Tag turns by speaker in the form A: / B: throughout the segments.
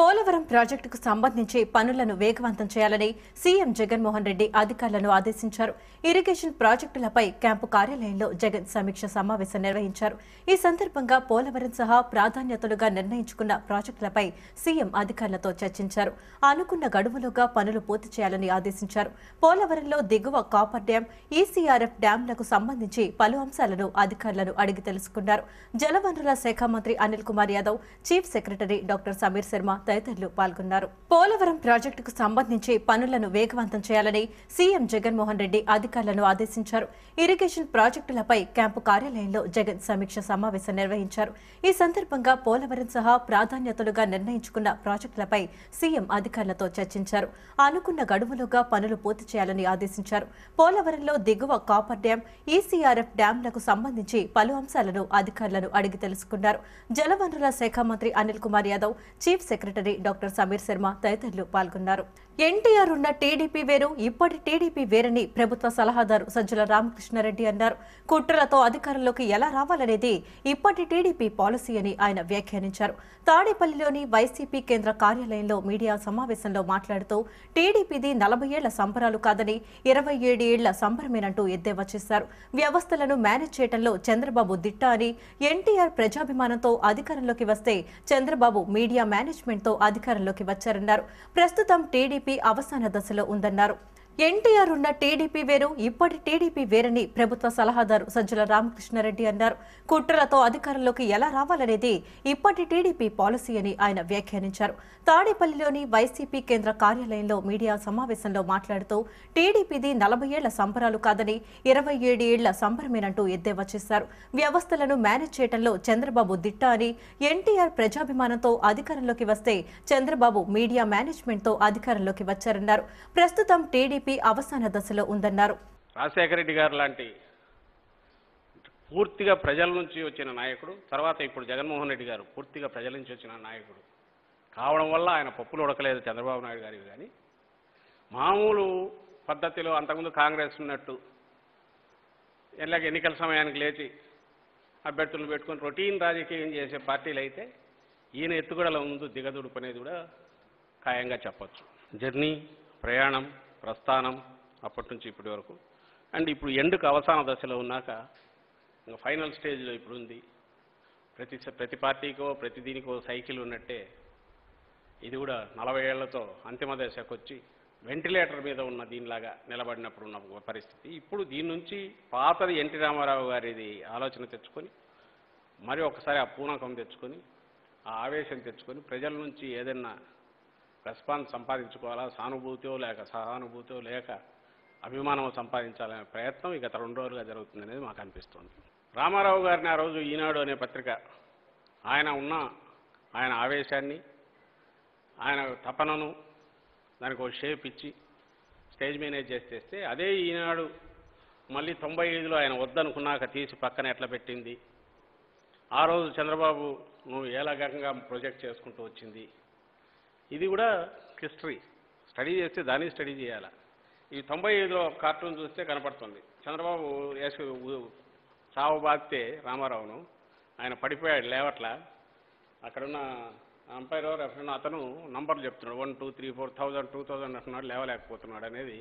A: పోలవరం ప్రాజెక్టుకు సంబంధించి పనులను వేగవంతం చేయాలని సీఎం జగన్మోహన్ రెడ్డి అధికారులను ఆదేశించారు. ఇరిగేషన్ ప్రాజెక్టులపై క్యాంపు కార్యాలయంలో జగన్ సమీక్ష సమావేశం నిర్వహించారు. ఈ సందర్భంగా పోలవరం సహా ప్రాధాన్యతలుగా నిర్ణయించుకున్న ప్రాజెక్టులపై సీఎం అధికారులతో చర్చించారు. అనుకున్న గడువులోగా పనులు పూర్తి చేయాలని ఆదేశించారు. పోలవరంలో దిగువ కాపర్ డ్యాం, ఈసీఆర్ఎఫ్ డ్యాంలకు సంబంధించి పలు అంశాలను అధికారులను అడిగి తెలుసుకున్నారు. జలవనరుల శాఖ మంత్రి Anil Kumar Yadav, chief secretary doctor Sameer Sharma తదితరులు పాల్గొన్నారు. పోలవరం ప్రాజెక్టుకు సంబంధించి పనులను వేగవంతం చేయాలని సీఎం జగన్మోహన్ రెడ్డి అధికారులను ఆదేశించారు. ఇరిగేషన్ ప్రాజెక్టులపై క్యాంపు కార్యాలయంలో జగన్ సమీక్ష సమావేశం నిర్వహించారు. ఈ సందర్భంగా పోలవరం సహా ప్రాధాన్యతలుగా నిర్ణయించుకున్న ప్రాజెక్టులపై సీఎం అధికారులతో చర్చించారు. అనుకున్న గడువులోగా పనులు పూర్తి చేయాలని ఆదేశించారు. పోలవరంలో దిగువ కాపర్ డ్యాం, ఈసీఆర్ఎఫ్ డ్యాంలకు సంబంధించి పలు అంశాలను అధికారులను అడిగి తెలుసుకున్నారు. జలవనరుల శాఖ మంత్రి Anil Kumar Yadav, chief secretary doctor Sameer Sharma తదితరులు పాల్గొన్నారు. ఎన్టీఆర్ ఉన్న టీడీపీ వేరు, ఇప్పటి టీడీపీ వేరని ప్రభుత్వ సలహాదారు సజ్జల రామకృష్ణారెడ్డి అన్నారు. కుట్రలతో అధికారంలోకి ఎలా రావాలనేది ఇప్పటి టీడీపీ పాలసీ అని ఆయన వ్యాఖ్యానించారు. తాడేపల్లిలోని వైసీపీ కేంద్ర కార్యాలయంలో మీడియా సమావేశంలో మాట్లాడుతూ టీడీపీది 40 ఏళ్ల సంబరాలు కాదని 27 ఏళ్ల సంబరమేనంటూ ఎద్దేవా చేశారు. వ్యవస్థలను మేనేజ్ చేయడంలో చంద్రబాబు దిట్ట అని, ఎన్టీఆర్ ప్రజాభిమానంతో అధికారంలోకి వస్తే చంద్రబాబు మీడియా మేనేజ్మెంట్తో అధికారంలోకి వచ్చారన్నారు. ప్రస్తుతం టీడీపీ అవసాన దశలో ఉందన్నారు. ఎన్టీఆర్ ఉన్న టీడీపీ వేరు, ఇప్పటి టీడీపీ వేరని ప్రభుత్వ సలహాదారు సజ్జల రామకృష్ణారెడ్డి అన్నారు. కుట్రలతో అధికారంలోకి ఎలా రావాలనేది ఇప్పటి టీడీపీ పాలసీ అని ఆయన వ్యాఖ్యానించారు. తాడేపల్లిలోని వైసీపీ కేంద్ర కార్యాలయంలో మీడియా సమావేశంలో మాట్లాడుతూ టీడీపీది 40 ఏళ్ల సంబరాలు కాదని 27 ఏళ్ల సంబరమేనంటూ ఎద్దేవా చేశారు. వ్యవస్థలను మేనేజ్ చేయడంలో చంద్రబాబు దిట్ట అని, ఎన్టీఆర్ ప్రజాభిమానంతో అధికారంలోకి వస్తే చంద్రబాబు మీడియా మేనేజ్మెంట్తో అధికారంలోకి వచ్చారన్నారు. ప్రస్తుతం టీడీపీ అవసాన దశలో ఉందన్నారు.
B: రాజశేఖర రెడ్డి గారు లాంటి పూర్తిగా ప్రజల నుంచి వచ్చిన నాయకుడు, తర్వాత ఇప్పుడు జగన్మోహన్ రెడ్డి గారు పూర్తిగా ప్రజల నుంచి వచ్చిన నాయకుడు కావడం వల్ల ఆయన పప్పులు ఉడకలేదు చంద్రబాబు నాయుడు గారికి. కానీ మామూలు పద్ధతిలో అంతకుముందు కాంగ్రెస్ ఉన్నట్టు ఎలాగ ఎన్నికల సమయానికి లేచి అభ్యర్థులను పెట్టుకొని రొటీన్ రాజకీయం చేసే పార్టీలు అయితే ఈయన ఎత్తుగడల ముందు దిగదుడుపు అనేది కూడా ఖాయంగా చెప్పచ్చు. జర్నీ, ప్రయాణం, ప్రస్థానం అప్పటి నుంచి ఇప్పటి వరకు అండ్ ఇప్పుడు ఎండుకు అవసాన దశలో ఉన్నాక ఇంకా ఫైనల్ స్టేజ్లో ఇప్పుడు ఉంది. ప్రతి పార్టీకో ప్రతి దీనికో సైకిల్ ఉన్నట్టే ఇది కూడా 40 ఏళ్లతో అంతిమ దశకు వచ్చి వెంటిలేటర్ మీద ఉన్న దీనిలాగా నిలబడినప్పుడు ఉన్న పరిస్థితి. ఇప్పుడు దీని నుంచి పాతది ఎన్టీ రామారావు గారిది ఆలోచన తెచ్చుకొని మరి ఒకసారి ఆ పూనకం తెచ్చుకొని ఆ ఆవేశం తెచ్చుకొని ప్రజల నుంచి ఏదైనా రెస్పాన్స్ సంపాదించుకోవాలా, సానుభూతో లేక సహానుభూతో లేక అభిమానం సంపాదించాలనే ప్రయత్నం గత 2 రోజులుగా జరుగుతుంది అనేది మాకు అనిపిస్తుంది. రామారావు గారిని ఆ రోజు ఈనాడు అనే పత్రిక ఆయన ఆవేశాన్ని, ఆయన తపనను దానికి ఒక షేప్ ఇచ్చి స్టేజ్ మేనేజ్ చేస్తే అదే ఈనాడు మళ్ళీ 95లో ఆయన వద్దనుకున్నాక తీసి పక్కన ఎట్లా పెట్టింది, ఆ రోజు చంద్రబాబు నువ్వు ఏ రకంగా ప్రొజెక్ట్ చేసుకుంటూ వచ్చింది, ఇది కూడా హిస్టరీ స్టడీ చేస్తే దాన్ని స్టడీ చేయాలి. ఈ 95లో కార్టూన్ చూస్తే కనపడుతుంది. చంద్రబాబు చావు బాగితే రామారావును ఆయన పడిపోయాడు లేవట్లా, అక్కడున్న అంపైర్ రెఫరెన్ అతను నంబర్లు చెప్తున్నాడు 1 2 3 4 1000 2000 అంటున్నాడు, లేవలేకపోతున్నాడు అనేది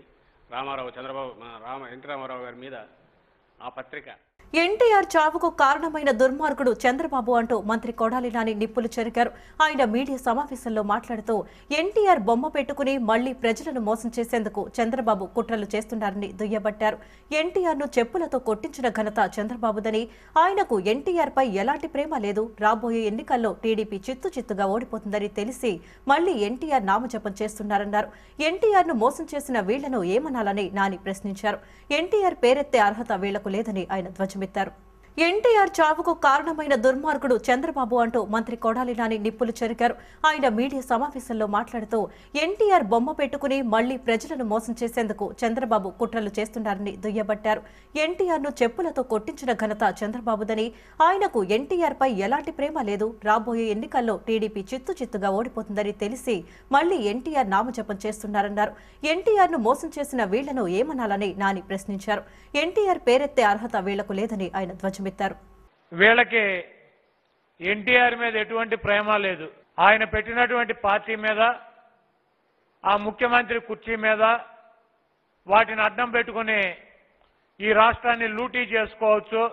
B: ఎన్టీ రామారావు గారి మీద ఆ పత్రిక.
A: ఎన్టీఆర్ చావుకు కారణమైన దుర్మార్గుడు చంద్రబాబు అంటూ మంత్రి కొడాలి నాని నిప్పులు చెరికారు. ఆయన మీడియా సమావేశంలో మాట్లాడుతూ ఎన్టీఆర్ బొమ్మ పెట్టుకుని మళ్లీ ప్రజలను మోసం చేసేందుకు చంద్రబాబు కుట్రలు చేస్తున్నారని దుయ్యబట్టారు. ఎన్టీఆర్ను చెప్పులతో కొట్టించిన ఘనత చంద్రబాబుదని, ఆయనకు ఎన్టీఆర్ పై ఎలాంటి ప్రేమ లేదు, రాబోయే ఎన్నికల్లో టీడీపీ చిత్తుగా ఓడిపోతుందని తెలిసి మళ్లీ ఎన్టీఆర్ నామజపం చేస్తున్నారన్నారు. ఎన్టీఆర్ను మోసం చేసిన వీళ్లను ఏమనాలని నాని ప్రశ్నించారు. ఎన్టీఆర్ పేరెత్తే అర్హత వీళ్లకు లేదని ఆయన ధ్వజమెత్తారు. ఎన్టీఆర్ చావుకు కారణమైన దుర్మార్గుడు చంద్రబాబు అంటూ మంత్రి కొడాలి నాని నిప్పులు చెరికారు. ఆయన మీడియా సమావేశంలో మాట్లాడుతూ ఎన్టీఆర్ బొమ్మ పెట్టుకుని మళ్లీ ప్రజలను మోసం చేసేందుకు చంద్రబాబు కుట్రలు చేస్తున్నారని దుయ్యబట్టారు. ఎన్టీఆర్ను చెప్పులతో కొట్టించిన ఘనత చంద్రబాబుదని, ఆయనకు ఎన్టీఆర్ పై ఎలాంటి ప్రేమ లేదు, రాబోయే ఎన్నికల్లో టీడీపీ చిత్తుగా ఓడిపోతుందని తెలిసి మళ్లీ ఎన్టీఆర్ నామజపం చేస్తున్నారన్నారు. ఎన్టీఆర్ను మోసం చేసిన వీళ్లను ఏమనాలని నాని ప్రశ్నించారు. ఎన్టీఆర్ పేరెత్తే అర్హత వీళ్లకు లేదని ఆయన ధ్వజమెత్తారు.
C: వీళ్ళకి ఎన్టీఆర్ మీద ఎటువంటి ప్రేమ లేదు. ఆయన పెట్టినటువంటి పార్టీ మీద, ఆ ముఖ్యమంత్రి కుర్చీ మీద వాటిని అడ్డం పెట్టుకుని ఈ రాష్ట్రాన్ని లూటీ చేసుకోవచ్చు,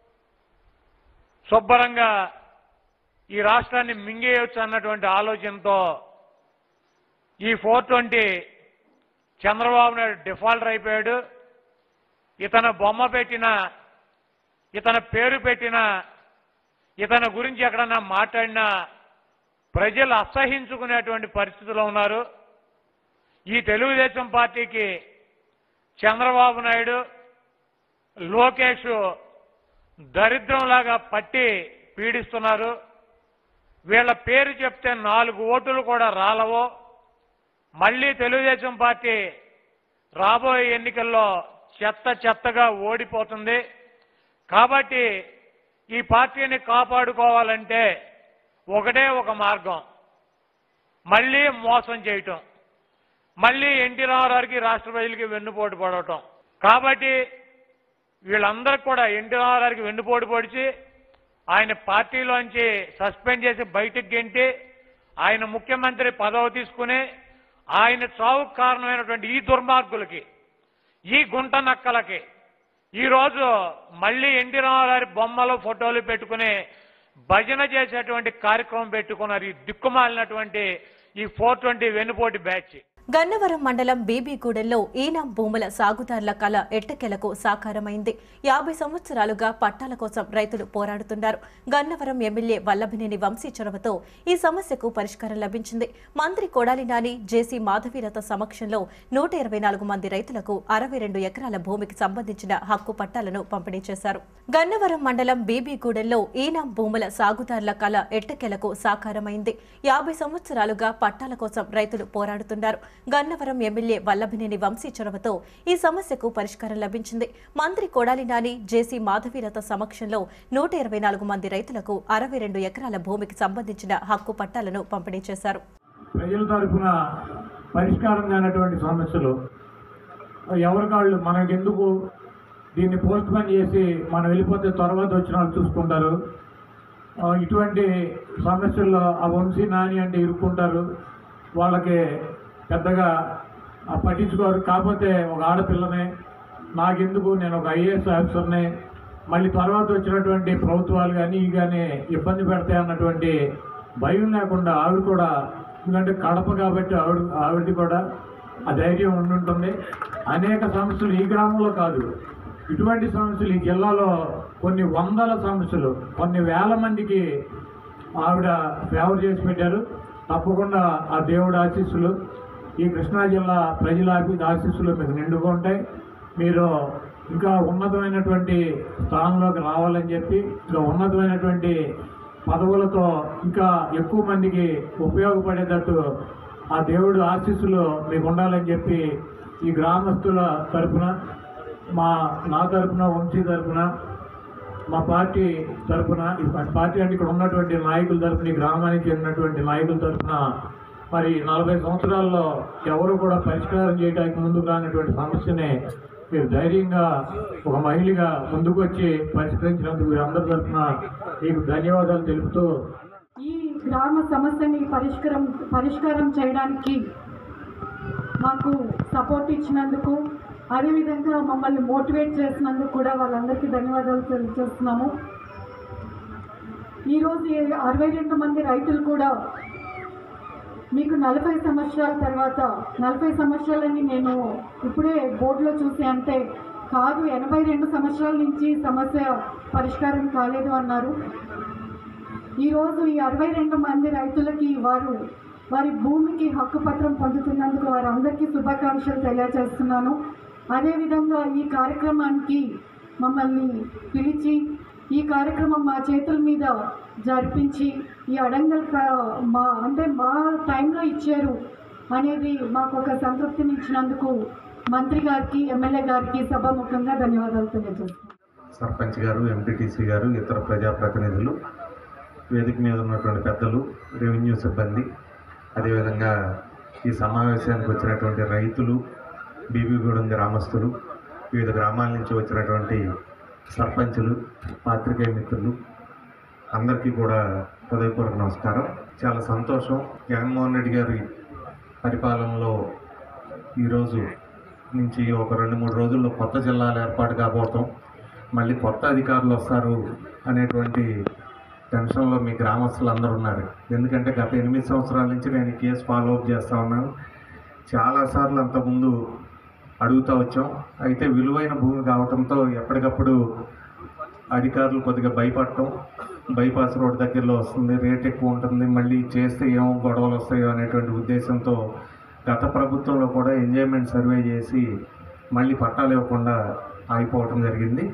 C: శుభ్రంగా ఈ రాష్ట్రాన్ని మింగేయవచ్చు అన్నటువంటి ఆలోచనతో ఈ 420 చంద్రబాబు నాయుడు డిఫాల్టర్ అయిపోయాడు. ఇతను బొమ్మ పెట్టినా, ఇతను పేరు పెట్టినా, ఇతని గురించి ఎక్కడన్నా మాట్లాడినా ప్రజలు అసహించుకునేటువంటి పరిస్థితిలో ఉన్నారు. ఈ తెలుగుదేశం పార్టీకి చంద్రబాబు నాయుడు, లోకేష్ దరిద్రంలాగా పట్టి పీడిస్తున్నారు. వీళ్ళ పేరు చెప్తే 4 ఓటులు కూడా రాలవో. మళ్ళీ తెలుగుదేశం పార్టీ రాబోయే ఎన్నికల్లో చెత్తగా ఓడిపోతుంది. కాబట్టి ఈ పార్టీని కాపాడుకోవాలంటే ఒకటే ఒక మార్గం, మళ్ళీ మోసం చేయటం, మళ్ళీ ఎన్టీ రామారావుకి రాష్ట్ర ప్రజలకి వెన్నుపోటు పడటం. కాబట్టి వీళ్ళందరూ కూడా ఎన్టీ రామారావుకి వెన్నుపోటు పొడిచి ఆయన పార్టీలోంచి సస్పెండ్ చేసి బయటకు గెంటి ఆయన ముఖ్యమంత్రి పదవి తీసుకుని ఆయన చావుకు కారణమైనటువంటి ఈ దుర్మార్గులకి, ఈ గుంట నక్కలకి ఈరోజు మళ్ళీ ఎన్టీ రామారావు బొమ్మలు ఫోటోలు పెట్టుకుని భజన చేసేటువంటి కార్యక్రమం పెట్టుకున్నారు. ఈ దిక్కుమాలినటువంటి ఈ 420 వెన్నుపోటు బ్యాచ్.
A: గన్నవరం మండలం బీబీగూడెంలో ఈనాం భూముల సాగుదారుల కళ ఎట్టకేలకు సాకారమైంది. 50 సంవత్సరాలుగా పట్టాల కోసం రైతులు పోరాడుతున్నారు. గన్నవరం ఎమ్మెల్యే వల్లభినేని వంశీ చొరవతో ఈ సమస్యకు పరిష్కారం లభించింది. మంత్రి కొడాలి నాని, జేసీ మాధవీలత సమక్షంలో 124 మంది రైతులకు 62 ఎకరాల భూమికి సంబంధించిన హక్కు పట్టాలను పంపిణీ చేశారు. గన్నవరం మండలం బీబీగూడెంలో ఈనాం భూముల సాగుదారుల కళ ఎట్టకేలకు సాకారమైంది. 50 సంవత్సరాలుగా పట్టాల కోసం రైతులు పోరాడుతున్నారు. గన్నవరం ఎమ్మెల్యే వల్లభినేని వంశీ చొరవతో ఈ సమస్యకు పరిష్కారం లభించింది. మంత్రి కొడాలి నాని, జేసీ మాధవీలత సమక్షంలో 124 మంది రైతులకు 62 ఎకరాల భూమికి సంబంధించిన హక్కు పట్టాలను పంపిణీ చేశారు.
D: ప్రజల తరఫున పరిష్కారం కానటువంటి సమస్యలు ఎవరికాళ్ళు మనకెందుకు దీన్ని పోస్ట్ పోన్ చేసి మనం వెళ్ళిపోతే తర్వాత వచ్చిన వాళ్ళు చూసుకుంటారు. ఇటువంటి సమస్యల్లో ఆ వంశీ నాని అంటే ఇరుక్కుంటారు, వాళ్ళకి పెద్దగా పట్టించుకోరు. కాకపోతే ఒక ఆడపిల్లనే, నాకెందుకు, నేను ఒక ఐఏఎస్ ఆఫీసర్ని, మళ్ళీ తర్వాత వచ్చినటువంటి ప్రభుత్వాలు కానీ ఇవి కానీ ఇబ్బంది పెడతాయి అన్నటువంటి భయం లేకుండా ఆవిడ కూడా, ఎందుకంటే కడప కాబట్టి ఆవిడది కూడా ఆ ధైర్యం ఉండుంటుంది. అనేక సమస్యలు ఈ గ్రామంలో కాదు, ఇటువంటి సమస్యలు ఈ జిల్లాలో కొన్ని వందల సమస్యలు, కొన్ని వేల మందికి ఆవిడ ఫేవర్ చేసి పెట్టారు. తప్పకుండా ఆ దేవుడి ఆశీస్సులు, ఈ కృష్ణా జిల్లా ప్రజల ఆశీస్సులు మీకు నిండుగా ఉంటాయి. మీరు ఇంకా ఉన్నతమైనటువంటి స్థానంలోకి రావాలని చెప్పి, ఇంకా ఉన్నతమైనటువంటి పదవులతో ఇంకా ఎక్కువ మందికి ఉపయోగపడేటట్టు ఆ దేవుడు ఆశీస్సులు మీకు ఉండాలని చెప్పి ఈ గ్రామస్తుల తరఫున, నా తరఫున, వంశీ తరఫున, మా పార్టీ తరఫున, ఈ పార్టీ అంటే ఇక్కడ ఉన్నటువంటి నాయకుల తరఫున, ఈ గ్రామానికి చెందినటువంటి నాయకుల తరఫున, మరి 40 సంవత్సరాల్లో ఎవరు కూడా పరిష్కారం చేయడానికి ముందుకు రానటువంటి సమస్యనే మీరు ధైర్యంగా ఒక మహిళగా ముందుకు వచ్చి పరిష్కరించినందుకు అందరి తరఫున మీకు ధన్యవాదాలు తెలుపుతూ,
E: ఈ గ్రామ సమస్యని పరిష్కారం చేయడానికి మాకు సపోర్ట్ ఇచ్చినందుకు, అదేవిధంగా మమ్మల్ని మోటివేట్ చేసినందుకు కూడా వాళ్ళందరికీ ధన్యవాదాలు తెలియజేస్తున్నాము. ఈరోజు 62 మంది రైతులు కూడా మీకు 40 సంవత్సరాల తర్వాత, 40 సంవత్సరాలని నేను ఇప్పుడే బోర్డులో చూసి అంటే కాదు, 82 సంవత్సరాల నుంచి సమస్య పరిష్కారం కాలేదు అన్నారు. ఈరోజు ఈ 62 మంది రైతులకి వారి భూమికి హక్కు పత్రం పొందుతున్నందుకు వారందరికీ శుభాకాంక్షలు తెలియజేస్తున్నాను. అదేవిధంగా ఈ కార్యక్రమానికి మమ్మల్ని పిలిచి ఈ కార్యక్రమం మా చేతుల మీద జరిపించి ఈ అడంగల్ మా టైంలో ఇచ్చారు అనేది మాకు ఒక సంతృప్తిని ఇచ్చినందుకు మంత్రి గారికి, ఎమ్మెల్యే గారికి సభాముఖంగా ధన్యవాదాలు తెలియజేస్తున్నాను.
F: సర్పంచ్ గారు, ఎంపీటీసీ గారు, ఇతర ప్రజాప్రతినిధులు, వేదిక మీద ఉన్నటువంటి పెద్దలు, రెవెన్యూ సిబ్బంది, అదేవిధంగా ఈ సమావేశానికి వచ్చినటువంటి రైతులు, బీబీగూడెం గ్రామస్తులు, వివిధ గ్రామాల నుంచి వచ్చినటువంటి సర్పంచులు, పాత్రికేయ మిత్రులు అందరికీ కూడా హృదయపూర్వక నమస్కారం. చాలా సంతోషం. జగన్మోహన్ రెడ్డి గారి పరిపాలనలో ఈరోజు నుంచి ఒక 2-3 రోజుల్లో కొత్త జిల్లాలు ఏర్పాటు కాబోతాం, మళ్ళీ కొత్త అధికారులు వస్తారు అనేటువంటి టెన్షన్లో మీ గ్రామస్తులు అందరూ ఉన్నారు. ఎందుకంటే గత 8 సంవత్సరాల నుంచి నేను ఈ కేసు ఫాలోఅప్ చేస్తూ ఉన్నాను. చాలాసార్లు అంతకుముందు అడుగుతూ వచ్చాం. అయితే విలువైన భూమి కావడంతో ఎప్పటికప్పుడు అధికారులు కొద్దిగా భయపడటం, బైపాస్ రోడ్ దగ్గరలో వస్తుంది, రేట్ ఎక్కువ ఉంటుంది, మళ్ళీ చేస్తే ఏమో గొడవలు వస్తాయో అనేటువంటి ఉద్దేశంతో గత ప్రభుత్వంలో కూడా ఎంజాయ్మెంట్ సర్వే చేసి మళ్ళీ పట్టాలు ఇవ్వకుండా ఆగిపోవటం జరిగింది.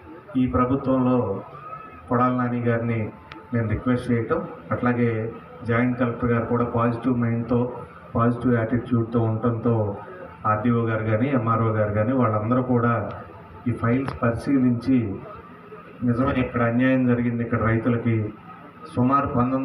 F: ఈ ప్రభుత్వంలో కొడాల నాని గారిని నేను రిక్వెస్ట్ చేయటం, అట్లాగే జాయింట్ కలెక్టర్ గారు కూడా పాజిటివ్ మైండ్తో పాజిటివ్ యాటిట్యూడ్తో ఉండటంతో ఆర్డీఓ గారు కానీ ఎంఆర్ఓ గారు కానీ వాళ్ళందరూ కూడా ఈ ఫైల్స్ పరిశీలించి నిజమే ఇక్కడ అన్యాయం జరిగింది, ఇక్కడ రైతులకి సుమారు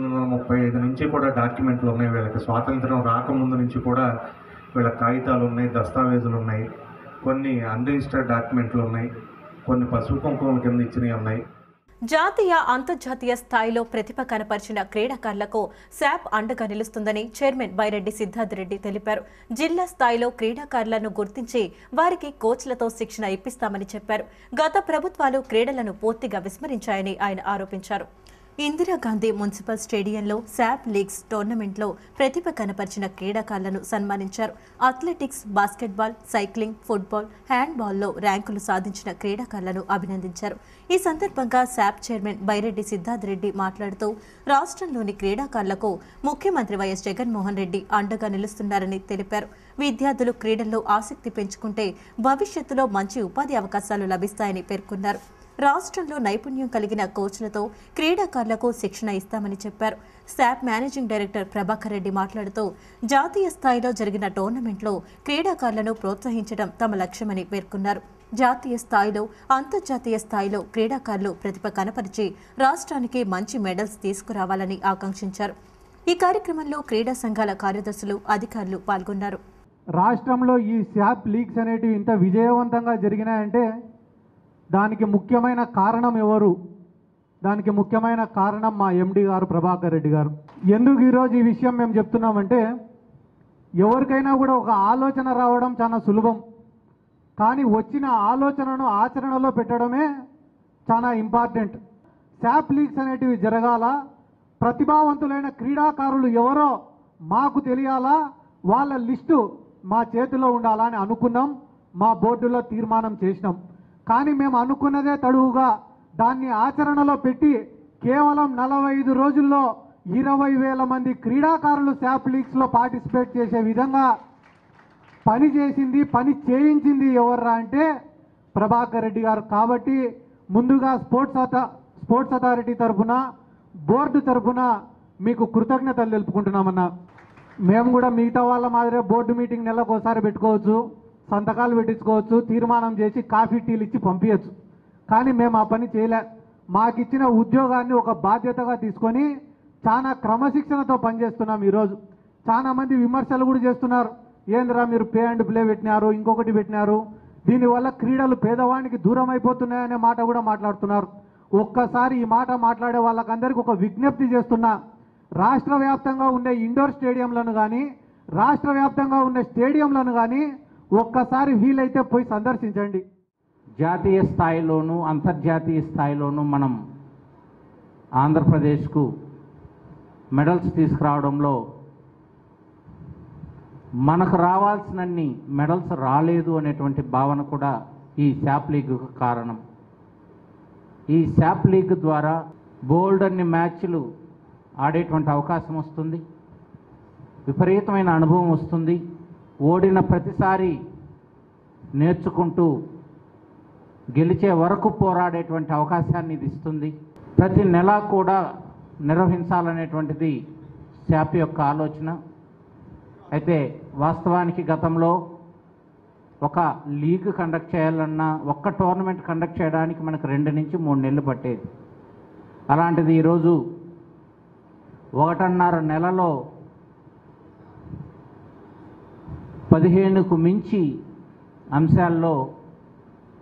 F: 1935 నుంచి కూడా డాక్యుమెంట్లు ఉన్నాయి. వీళ్ళకి స్వాతంత్రం రాకముందు నుంచి కూడా వీళ్ళ కాగితాలు ఉన్నాయి, దస్తావేజులు ఉన్నాయి, కొన్ని అన్రిజిస్టర్డ్ డాక్యుమెంట్లు ఉన్నాయి, కొన్ని పసుపు కుంకుమల కింద ఇచ్చినవి ఉన్నాయి.
A: జాతీయ అంతర్జాతీయ స్థాయిలో ప్రతిభ కనపరిచిన క్రీడాకారులకు శాప్ అండగా నిలుస్తుందని చైర్మన్ బైరెడ్డి సిద్ధార్థ్ రెడ్డి తెలిపారు. జిల్లా స్థాయిలో క్రీడాకారులను గుర్తించి వారికి కోచ్లతో శిక్షణ ఇప్పిస్తామని చెప్పారు. గత ప్రభుత్వాలు క్రీడలను పూర్తిగా విస్మరించాయని ఆయన ఆరోపించారు. ఇందిరాగాంధీ మున్సిపల్ స్టేడియంలో శాప్ లీగ్స్ టోర్నమెంట్లో ప్రతిభ కనపరిచిన క్రీడాకారులను సన్మానించారు. అథ్లెటిక్స్, బాస్కెట్బాల్, సైక్లింగ్, ఫుట్బాల్, హ్యాండ్బాల్లో ర్యాంకులు సాధించిన క్రీడాకారులను అభినందించారు. ఈ సందర్భంగా శాప్ చైర్మన్ బైరెడ్డి సిద్ధార్థ్ రెడ్డి మాట్లాడుతూ రాష్ట్రంలోని క్రీడాకారులకు ముఖ్యమంత్రి వైఎస్ జగన్మోహన్ రెడ్డి అండగా నిలుస్తున్నారని తెలిపారు. విద్యార్థులు క్రీడల్లో ఆసక్తి పెంచుకుంటే భవిష్యత్తులో మంచి ఉపాధి అవకాశాలు లభిస్తాయని పేర్కొన్నారు. రాష్ట్రంలో నైపుణ్యం కలిగిన కోచ్లతో క్రీడాకారులకు శిక్షణ ఇస్తామని చెప్పారు. శాప్ మేనేజింగ్ డైరెక్టర్ ప్రభాకర్ రెడ్డి మాట్లాడుతూ జాతీయ స్థాయిలో జరిగిన టోర్నమెంట్లో క్రీడాకారులను ప్రోత్సహించడం తమ లక్ష్యమని పేర్కొన్నారు. జాతీయ స్థాయిలో, అంతర్జాతీయ స్థాయిలో క్రీడాకారులు ప్రతిభ కనపరిచి రాష్ట్రానికి మంచి మెడల్స్ తీసుకురావాలని ఆకాంక్షించారు. ఈ కార్యక్రమంలో క్రీడా సంఘాల కార్యదర్శులు, అధికారులు పాల్గొన్నారు.
G: రాష్ట్రంలో ఈ శాప్ లీగ్స్ అనేటివి ఇంత విజయవంతంగా జరిగినాయంటే దానికి ముఖ్యమైన కారణం ఎవరు? దానికి ముఖ్యమైన కారణం మా ఎండి గారు ప్రభాకర్ రెడ్డి గారు. ఎందుకు ఈరోజు ఈ విషయం మేము చెప్తున్నామంటే, ఎవరికైనా కూడా ఒక ఆలోచన రావడం చాలా సులభం, కానీ వచ్చిన ఆలోచనను ఆచరణలో పెట్టడమే చాలా ఇంపార్టెంట్. శాప్ లీగ్స్ అనేటివి జరగాల, ప్రతిభావంతులైన క్రీడాకారులు ఎవరో మాకు తెలియాలా, వాళ్ళ లిస్టు మా చేతిలో ఉండాలా అని అనుకున్నాం. మా బోర్డులో తీర్మానం చేసినాం. కానీ మేము అనుకున్నదే తడువుగా దాన్ని ఆచరణలో పెట్టి కేవలం 45 రోజుల్లో 20,000 మంది క్రీడాకారులు శాప్ లీగ్స్లో పార్టిసిపేట్ చేసే విధంగా పని చేసింది, పని చేయించింది ఎవర్రా అంటే ప్రభాకర్ రెడ్డి గారు. కాబట్టి ముందుగా స్పోర్ట్స్ అథారిటీ తరఫున, బోర్డు తరఫున మీకు కృతజ్ఞతలు తెలుపుకుంటున్నామన్నా. మేము కూడా మిగతా వాళ్ళ మాదిరే బోర్డు మీటింగ్ నెలకోసారి పెట్టుకోవచ్చు, సంతకాలు పెట్టించుకోవచ్చు, తీర్మానం చేసి కాఫీ టీలు ఇచ్చి పంపించచ్చు. కానీ మేము ఆ పని చేయలే. మాకిచ్చిన ఉద్యోగాన్ని ఒక బాధ్యతగా తీసుకొని చాలా క్రమశిక్షణతో పనిచేస్తున్నాం. ఈరోజు చాలా మంది విమర్శలు కూడా చేస్తున్నారు. ఏంద్రా మీరు పే అండ్ ప్లే పెట్టినారు, ఇంకొకటి పెట్టినారు, దీనివల్ల క్రీడలు పేదవానికి దూరం అయిపోతున్నాయనే మాట కూడా మాట్లాడుతున్నారు. ఒక్కసారి ఈ మాట మాట్లాడే వాళ్ళకందరికీ ఒక విజ్ఞప్తి చేస్తున్నా, రాష్ట్ర వ్యాప్తంగా ఉండే ఇండోర్ స్టేడియంలను కానీ, రాష్ట్ర వ్యాప్తంగా ఉండే స్టేడియంలను కానీ ఒక్కసారి వీలైతే పోయి సందర్శించండి.
H: జాతీయ స్థాయిలోనూ అంతర్జాతీయ స్థాయిలోనూ మనం ఆంధ్రప్రదేశ్కు మెడల్స్ తీసుకురావడంలో మనకు రావాల్సినన్ని మెడల్స్ రాలేదు అనేటువంటి భావన కూడా ఈ శాప్ లీగ్కు కారణం. ఈ శాప్ లీగ్ ద్వారా బోల్డ్ అన్ని మ్యాచ్లు ఆడేటువంటి అవకాశం వస్తుంది, విపరీతమైన అనుభవం వస్తుంది. ఓడిన ప్రతిసారి నేర్చుకుంటూ గెలిచే వరకు పోరాడేటువంటి అవకాశాన్ని ఇది ఇస్తుంది. ప్రతి నెల కూడా నిర్వహించాలనేటువంటిది శాప్ యొక్క ఆలోచన. అయితే వాస్తవానికి గతంలో ఒక లీగ్ కండక్ట్ చేయాలన్నా, ఒక్క టోర్నమెంట్ కండక్ట్ చేయడానికి మనకు 2 నుంచి 3 నెలలు పట్టేది. అలాంటిది ఈరోజు 1.5 నెలలో 15కు మించి అంశాల్లో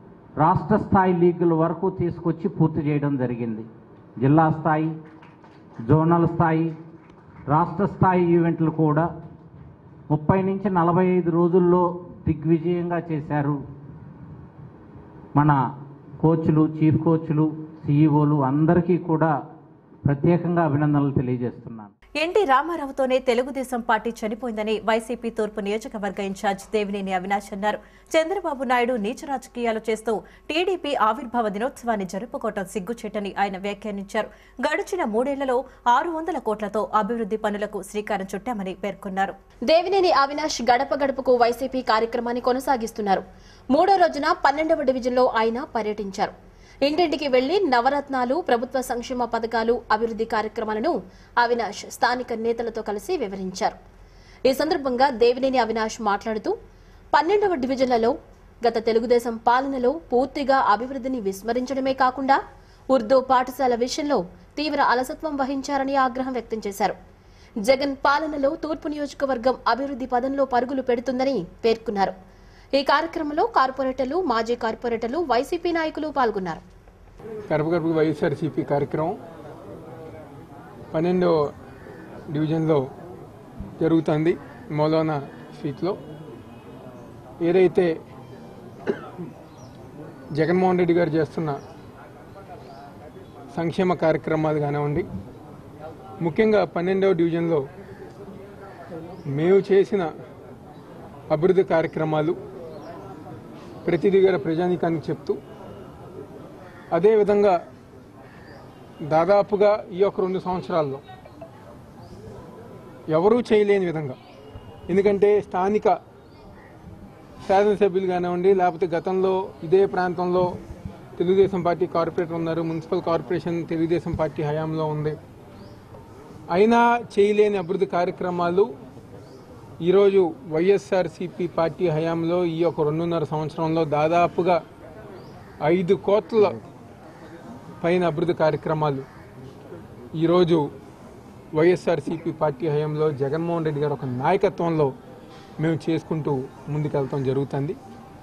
H: రాష్ట్ర స్థాయి లీగుల వరకు తీసుకొచ్చి పూర్తి చేయడం జరిగింది. జిల్లా స్థాయి, జోనల్ స్థాయి, రాష్ట్ర స్థాయి ఈవెంట్లు కూడా 30 నుంచి 45 రోజుల్లో దిగ్విజయంగా చేశారు. మన కోచ్లు, చీఫ్ కోచ్లు, సీఈఓలు అందరికీ కూడా ప్రత్యేకంగా అభినందనలు తెలియజేస్తున్నాను.
A: ఎన్టీ రామారావుతోనే తెలుగుదేశం పార్టీ చనిపోయిందని వైసీపీ తూర్పు నియోజకవర్గ ఇన్ఛార్జ్ దేవినేని అవినాష్ అన్నారు. చంద్రబాబు నాయుడు నీచ రాజకీయాలు చేస్తూ టీడీపీ ఆవిర్భావ దినోత్సవాన్ని జరుపుకోవటం సిగ్గుచేటని ఆయన వ్యాఖ్యానించారు. గడిచిన 3 ఏళ్లలో 600 కోట్లతో అభివృద్ధి పనులకు శ్రీకారం చుట్టామని పేర్కొన్నారు.
I: దేవినేని అవినాష్ గడప గడపకు వైసీపీ కార్యక్రమాన్ని కొనసాగిస్తున్నారు. 3వ రోజున 12వ డివిజన్లో ఆయన పర్యటించారు. ఇంటింటికి వెళ్లి నవరత్నాలు, ప్రభుత్వ సంక్షేమ పథకాలు, అభివృద్ధి కార్యక్రమాలను అవినాష్ స్థానిక నేతలతో కలిసి వివరించారు. ఈ సందర్భంగా దేవినేని అవినాష్ మాట్లాడుతూ 12వ డివిజన్లలో గత తెలుగుదేశం పాలనలో పూర్తిగా అభివృద్ధిని విస్మరించడమే కాకుండా ఉర్దూ పాఠశాల విషయంలో తీవ్ర అలసత్వం వహించారని ఆగ్రహం వ్యక్తం చేశారు. జగన్ పాలనలో తూర్పు నియోజకవర్గం అభివృద్ధి పదంలో పరుగులు పెడుతుందని పేర్కొన్నారు. ఈ కార్యక్రమంలో కార్పొరేటర్లు, మాజీ కార్పొరేటర్లు, వైసీపీ నాయకులు పాల్గొన్నారు.
J: గడప గడపకు వైఎస్ఆర్సీపీ కార్యక్రమం 12వ డివిజన్లో జరుగుతుంది. మౌలానా స్ట్రీట్లో ఏదైతే జగన్మోహన్ రెడ్డి గారు చేస్తున్న సంక్షేమ కార్యక్రమాలు కానివ్వండి, ముఖ్యంగా 12వ డివిజన్లో మేము చేసిన అభివృద్ధి కార్యక్రమాలు ప్రతిదీ గారు ప్రజానీకానికి చెప్తూ, అదేవిధంగా దాదాపుగా ఈ యొక్క 2 సంవత్సరాల్లో ఎవరూ చేయలేని విధంగా, ఎందుకంటే స్థానిక శాసనసభ్యులు కానివ్వండి, లేకపోతే గతంలో ఇదే ప్రాంతంలో తెలుగుదేశం పార్టీ కార్పొరేటర్ ఉన్నారు, మున్సిపల్ కార్పొరేషన్ తెలుగుదేశం పార్టీ హయాంలో ఉంది, అయినా చేయలేని అభివృద్ధి కార్యక్రమాలు ఈరోజు వైఎస్ఆర్సీపీ పార్టీ హయాంలో ఈ యొక్క 2.5 సంవత్సరంలో దాదాపుగా 5 కోట్ల పైన అభివృద్ధి కార్యక్రమాలు ఈరోజు వైఎస్ఆర్సీపీ పార్టీ హయాంలో జగన్మోహన్ రెడ్డి గారు ఒక నాయకత్వంలో మేము చేసుకుంటూ ముందుకెళ్తాం జరుగుతుంది.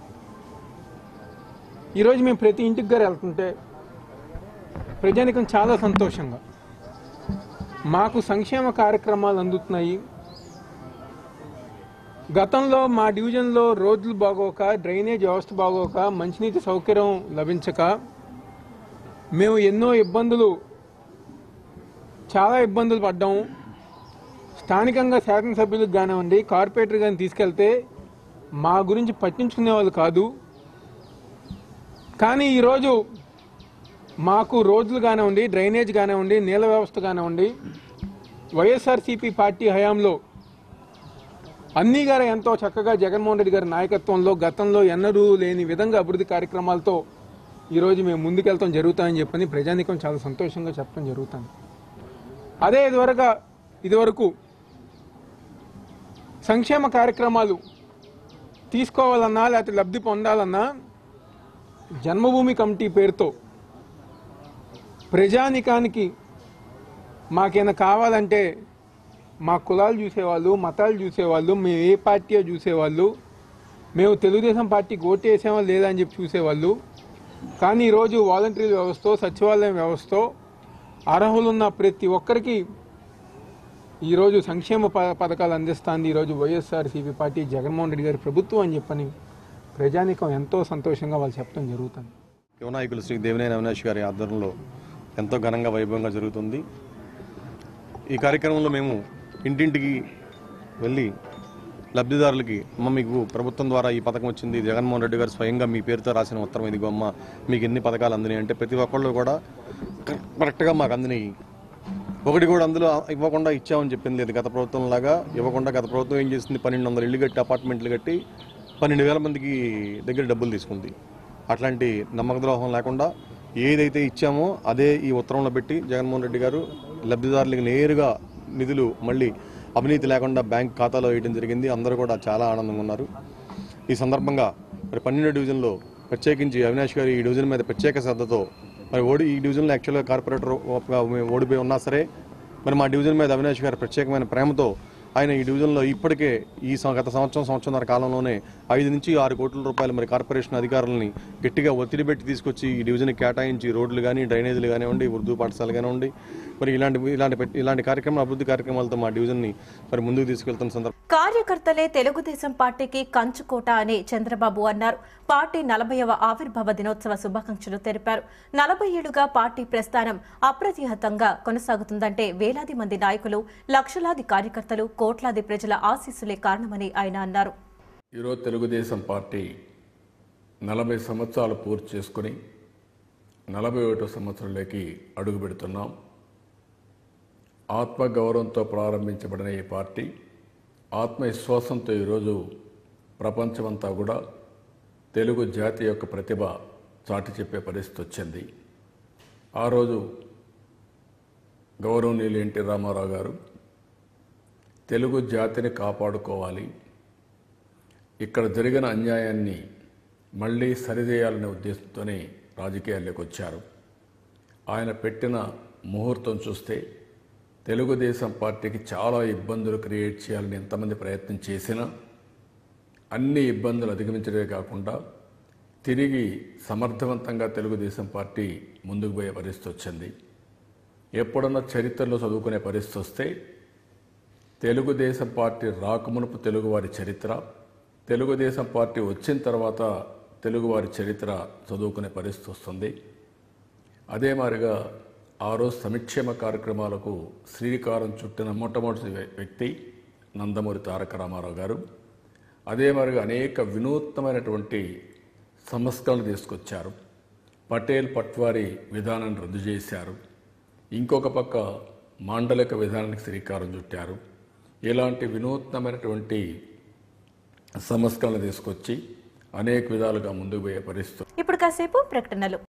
J: ఈరోజు మేము ప్రతి ఇంటికి గారు వెళ్తుంటే ప్రజానికం చాలా సంతోషంగా మాకు సంక్షేమ కార్యక్రమాలు అందుతున్నాయి. గతంలో మా డివిజన్లో రోడ్లు బాగోక, డ్రైనేజ్ వ్యవస్థ బాగోక, మంచినీటి సౌకర్యం లభించక మేము చాలా ఇబ్బందులు పడ్డాము. స్థానికంగా శాసనసభ్యులకు కానివ్వండి, కార్పొరేటర్ కానీ తీసుకెళ్తే మా గురించి పట్టించుకునే వాళ్ళు కాదు. కానీ ఈరోజు మాకు రోడ్లు కానివ్వండి, డ్రైనేజ్ కానివ్వండి, నీళ్ళ వ్యవస్థ కానివ్వండి, వైఎస్ఆర్సీపీ పార్టీ హయాంలో అన్నీ గారు ఎంతో చక్కగా జగన్మోహన్ రెడ్డి గారి నాయకత్వంలో గతంలో ఎన్నడూ లేని విధంగా అభివృద్ధి కార్యక్రమాలతో ఈరోజు మేము ముందుకెళ్తాం జరుగుతామని చెప్పని ప్రజానీకం చాలా సంతోషంగా చెప్పడం జరుగుతుంది. అదే ఇదివరకు సంక్షేమ కార్యక్రమాలు తీసుకోవాలన్నా లేకపోతే లబ్ధి పొందాలన్నా జన్మభూమి కమిటీ పేరుతో ప్రజానీకానికి మాకేమైనా కావాలంటే మా కులాలు చూసేవాళ్ళు, మతాలు చూసేవాళ్ళు, మేము ఏ పార్టీయో చూసేవాళ్ళు, మేము తెలుగుదేశం పార్టీకి ఓటు వేసామో లేదా అని చెప్పి చూసేవాళ్ళు. కానీ ఈరోజు వాలంటరీ వ్యవస్థ, సచివాలయం వ్యవస్థ అర్హులున్న ప్రతి ఒక్కరికి ఈరోజు సంక్షేమ పథకాలు అందిస్తుంది ఈరోజు వైఎస్ఆర్సీపీ పార్టీ, జగన్మోహన్ రెడ్డి గారి ప్రభుత్వం అని చెప్పని ప్రజానీకం ఎంతో సంతోషంగా వాళ్ళు చెప్పడం జరుగుతుంది.
K: యువ నాయకులు శ్రీ దేవినేని అవినాష్ గారి ఆధ్వర్యంలో ఎంతో ఘనంగా వైభవంగా జరుగుతుంది. ఈ కార్యక్రమంలో మేము ఇంటింటికి వెళ్ళి లబ్ధిదారులకి మీకు ప్రభుత్వం ద్వారా ఈ పథకం వచ్చింది, జగన్మోహన్ రెడ్డి గారు స్వయంగా మీ పేరుతో రాసిన ఉత్తరం ఇదిగో అమ్మ మీకు ఎన్ని పథకాలు అందినాయి అంటే ప్రతి ఒక్కళ్ళు కూడా కరెక్ట్గా మాకు అందినాయి. ఒకటి కూడా అందులో ఇవ్వకుండా ఇచ్చామని చెప్పింది లేదు. గత ప్రభుత్వం లాగా ఇవ్వకుండా గత ప్రభుత్వం ఏం చేసింది, 1200 ఇళ్ళు కట్టి అపార్ట్మెంట్లు కట్టి 12,000 మందికి దగ్గర డబ్బులు తీసుకుంది. అట్లాంటి నమ్మక ద్రోహం లేకుండా ఏదైతే ఇచ్చామో అదే ఈ ఉత్తరంలో పెట్టి జగన్మోహన్ రెడ్డి గారు లబ్ధిదారులకు నేరుగా నిధులు మళ్ళీ అవినీతి లేకుండా బ్యాంక్ ఖాతాలో వేయడం జరిగింది. అందరూ కూడా చాలా ఆనందంగా ఉన్నారు. ఈ సందర్భంగా మరి 12వ డివిజన్లో ప్రత్యేకించి అవినాష్ గారు ఈ డివిజన్ మీద ప్రత్యేక శ్రద్ధతో మరి ఈ డివిజన్లో యాక్చువల్గా కార్పొరేటర్ ఓడిపోయి ఉన్నా సరే మరి మా డివిజన్ మీద అవినాష్ గారు ప్రత్యేకమైన ప్రేమతో ఆయన ఈ డివిజన్లో ఇప్పటికే ఈ గత సంవత్సరంన్నర కాలంలోనే 5 నుంచి 6 కోట్ల రూపాయలు మరి కార్పొరేషన్ అధికారులని గట్టిగా ఒత్తిడి పెట్టి తీసుకొచ్చి ఈ డివిజన్కి కేటాయించి రోడ్లు కానీ, డ్రైనేజీలు కానివ్వండి, ఉర్దూ పాఠశాలలు కానివ్వండి, మరి ఇలాంటి కార్యక్రమాలు, అభివృద్ధి కార్యక్రమాలతో మా డివిజన్ని మరి ముందుకు తీసుకెళ్తున్న సందర్భం.
A: కార్యకర్తలే తెలుగుదేశం పార్టీకి కంచుకోట అని చంద్రబాబు అన్నారు. పార్టీ 40వ ఆవిర్భావ దినోత్సవ శుభాకాంక్షలు తెలిపారు. 40 ఏళ్లుగా పార్టీ ప్రస్థానం అప్రతిహతంగా కొనసాగుతుందంటే వేలాది మంది నాయకులు, లక్షలాది కార్యకర్తలు, కోట్లాది ప్రజల ఆశీస్సులే కారణమని ఆయన అన్నారు.
L: ఈరోజు తెలుగుదేశం పార్టీ 40 సంవత్సరాలు పూర్తి చేసుకుని 41వ సంవత్సరంలోకి అడుగు పెడుతున్నాం. ఆత్మగౌరవంతో ప్రారంభించబడిన ఈ పార్టీ ఆత్మవిశ్వాసంతో ఈరోజు ప్రపంచమంతా కూడా తెలుగు జాతి యొక్క ప్రతిభ చాటి చెప్పే పరిస్థితి వచ్చింది. ఆ రోజు గౌరవనీయులు ఎన్టీ రామారావు గారు తెలుగు జాతిని కాపాడుకోవాలి, ఇక్కడ జరిగిన అన్యాయాన్ని మళ్ళీ సరిచేయాలనే ఉద్దేశంతోనే రాజకీయాల్లోకి వచ్చారు. ఆయన పెట్టిన ముహూర్తం చూస్తే తెలుగుదేశం పార్టీకి చాలా ఇబ్బందులు క్రియేట్ చేయాలని ఎంతమంది ప్రయత్నం చేసినా అన్ని ఇబ్బందులు అధిగమించడమే కాకుండా తిరిగి సమర్థవంతంగా తెలుగుదేశం పార్టీ ముందుకు పోయే పరిస్థితి వచ్చింది. ఎప్పుడన్నా చరిత్రలో చదువుకునే పరిస్థితి వస్తే తెలుగుదేశం పార్టీ రాకమునుపు తెలుగువారి చరిత్ర, తెలుగుదేశం పార్టీ వచ్చిన తర్వాత తెలుగువారి చరిత్ర చదువుకునే పరిస్థితి వస్తుంది. అదే మాదిరిగా ఆ రోజు సంక్షేమ కార్యక్రమాలకు శ్రీకారం చుట్టిన మొట్టమొదటి వ్యక్తి నందమూరి తారక రామారావు గారు. అదే మాదిరిగా అనేక వినూత్నమైనటువంటి సంస్కరణలు తీసుకొచ్చారు. పటేల్ పట్వారీ విధానాన్ని రద్దు చేశారు. ఇంకొక పక్క మాండలిక విధానానికి శ్రీకారం చుట్టారు. ఇలాంటి వినూత్నమైనటువంటి సంస్కరణలు తీసుకొచ్చి అనేక విధాలుగా ముందుకు పోయే పరిస్థితి.
A: ఇప్పుడు కాసేపు ప్రకటనలు.